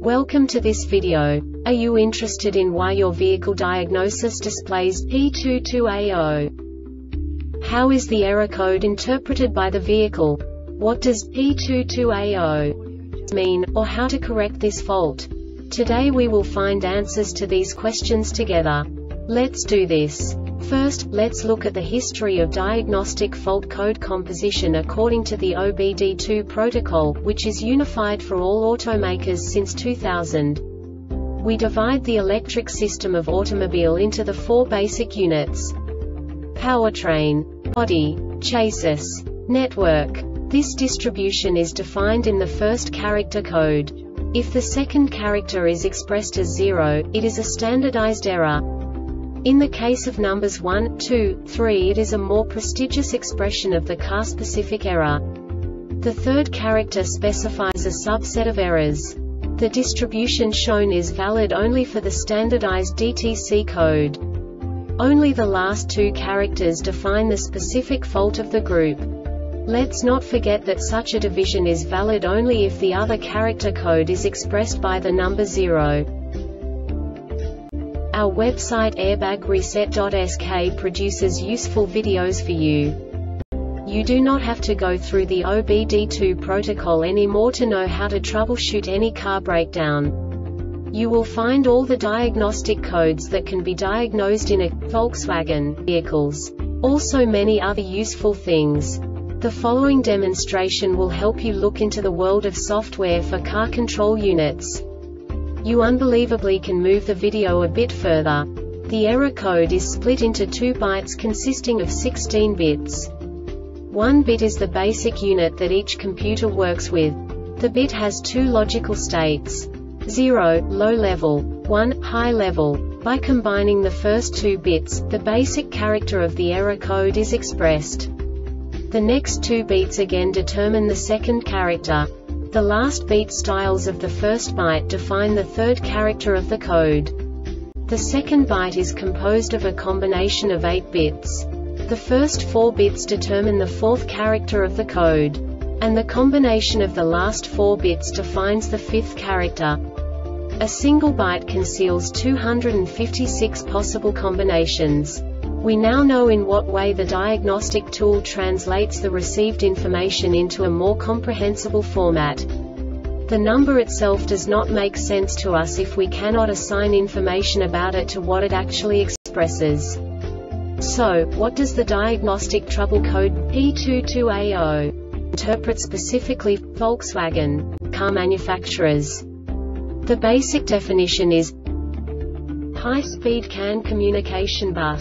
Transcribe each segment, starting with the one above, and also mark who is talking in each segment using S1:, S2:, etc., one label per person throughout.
S1: Welcome to this video. Are you interested in why your vehicle diagnosis displays P22AO? How is the error code interpreted by the vehicle? What does P22AO mean, or how to correct this fault? Today we will find answers to these questions together. Let's do this. First, let's look at the history of diagnostic fault code composition according to the OBD2 protocol, which is unified for all automakers since 2000. We divide the electric system of automobile into the four basic units: powertrain, body, chassis, network. This distribution is defined in the first character code. If the second character is expressed as 0, it is a standardized error. In the case of numbers 1, 2, 3, it is a more prestigious expression of the car-specific error. The third character specifies a subset of errors. The distribution shown is valid only for the standardized DTC code. Only the last two characters define the specific fault of the group. Let's not forget that such a division is valid only if the other character code is expressed by the number 0. Our website airbagreset.sk produces useful videos for you. You do not have to go through the OBD2 protocol anymore to know how to troubleshoot any car breakdown. You will find all the diagnostic codes that can be diagnosed in a Volkswagen vehicles. Also many other useful things. The following demonstration will help you look into the world of software for car control units. You unbelievably can move the video a bit further. The error code is split into 2 bytes consisting of 16 bits. 1 bit is the basic unit that each computer works with. The bit has 2 logical states: 0, low level, 1, high level. By combining the first 2 bits, the basic character of the error code is expressed. The next 2 beats again determine the second character. The last beat styles of the first byte define the third character of the code. The second byte is composed of a combination of 8 bits. The first 4 bits determine the fourth character of the code. And the combination of the last 4 bits defines the fifth character. A single byte conceals 256 possible combinations. We now know in what way the diagnostic tool translates the received information into a more comprehensible format. The number itself does not make sense to us if we cannot assign information about it to what it actually expresses. So, what does the diagnostic trouble code P22AO interpret specifically for Volkswagen car manufacturers? The basic definition is high-speed CAN communication bus.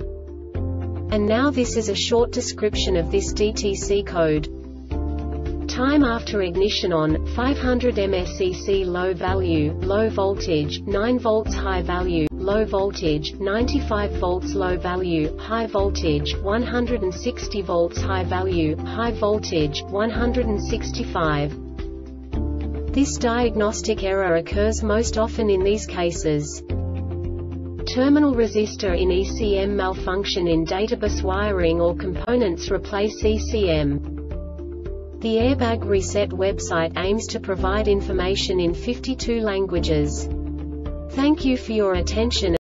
S1: And now this is a short description of this DTC code. Time after ignition on, 500 mSEC low value, low voltage, 9 volts high value, low voltage, 95 volts low value, high voltage, 160 volts high value, high voltage, 165. This diagnostic error occurs most often in these cases: terminal resistor in ECM malfunction in databus wiring or components replace ECM. The Airbag Reset website aims to provide information in 52 languages. Thank you for your attention.